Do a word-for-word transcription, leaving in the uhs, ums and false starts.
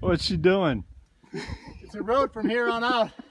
What's she doing? It's a road from here on out.